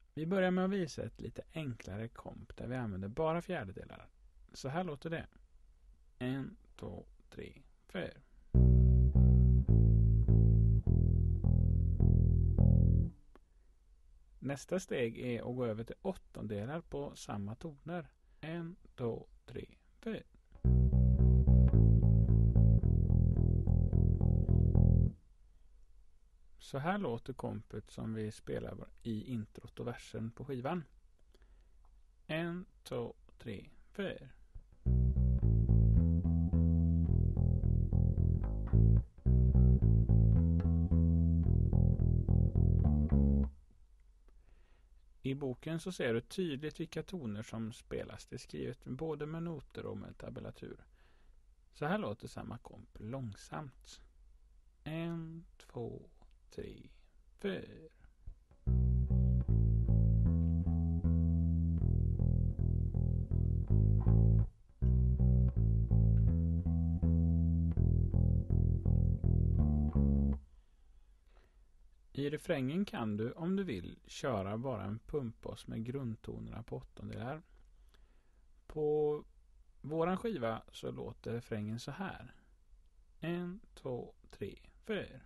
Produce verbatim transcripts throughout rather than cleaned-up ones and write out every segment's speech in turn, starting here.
Vi börjar med att visa ett lite enklare komp där vi använder bara fjärdedelar. Så här låter det. En, två, tre, fyra. Nästa steg är att gå över till åttondelar på samma toner. En, två, tre, fyra. Så här låter kompet som vi spelar i introt och versen på skivan. En, två, tre, fyra. I boken så ser du tydligt vilka toner som spelas. Det är skrivet både med noter och med tabulatur. Så här låter samma komp långsamt. En, två, tre, fyra. I refrängen kan du, om du vill, köra bara en pumpbas med grundtonerna på åttondelar. På våran skiva så låter refrängen så här. En, två, tre, fyra.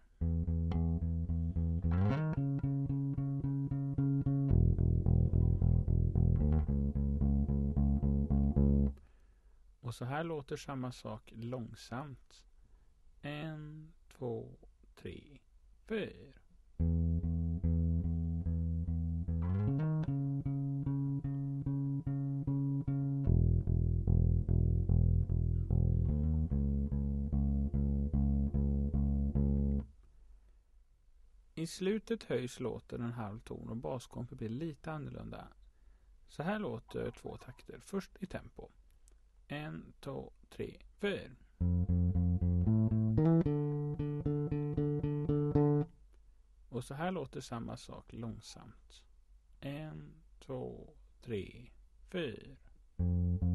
Och så här låter samma sak långsamt. En, två, tre, fyra. I slutet höjs låten en halv ton och baskompet blir lite annorlunda. Så här låter två takter. Först i tempo. En, två, tre, fyra. Och så här låter samma sak långsamt. En, två, tre, fyra.